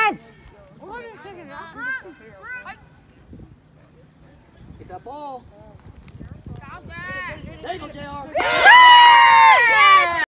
Defense! Get that ball. Stop that. There you go, JR.